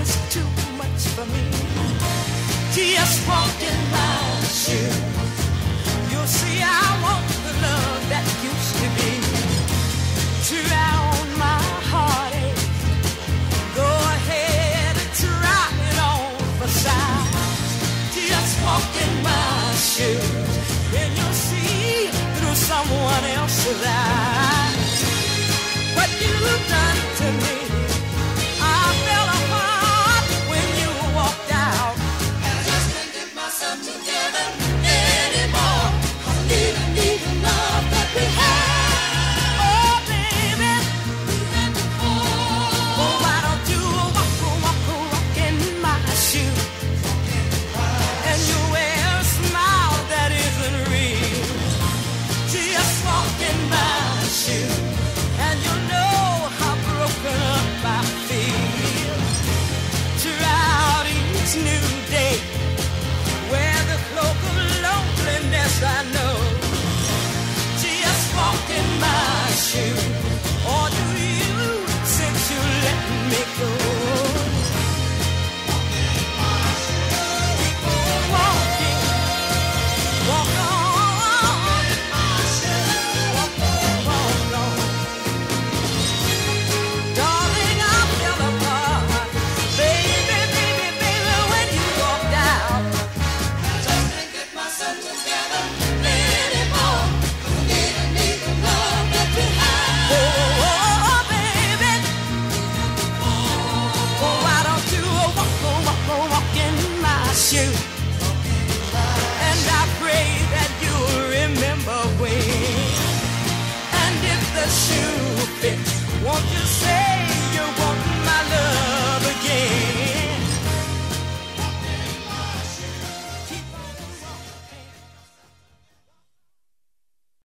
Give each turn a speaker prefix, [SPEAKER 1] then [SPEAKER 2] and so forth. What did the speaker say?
[SPEAKER 1] ask too much for me. Just walk in my shoes. You'll see I want the love that used to be. Drown my heartache. Go ahead and try it on for size. Just walk in my shoes, and you'll see through someone else's eyes what you've done to me. I fell apart when you walked out. I just can't get myself together anymore. I need the love that we had. Oh, baby, we had before. Oh, why don't you walk in my shoes? And you wear a smile that isn't real. Just walk in my shoes, and you'll know how broken up I feel. Throughout each new day, wear the cloak of loneliness I know. Just walk in my shoes, or do you, since you let me go? Keep on walking, walk on, walk on. Darling, I fell apart. Baby, when you walked out. I just can't get myself together anymore. I need the love that we had. Oh, baby. Oh, why don't you walk in my shoes?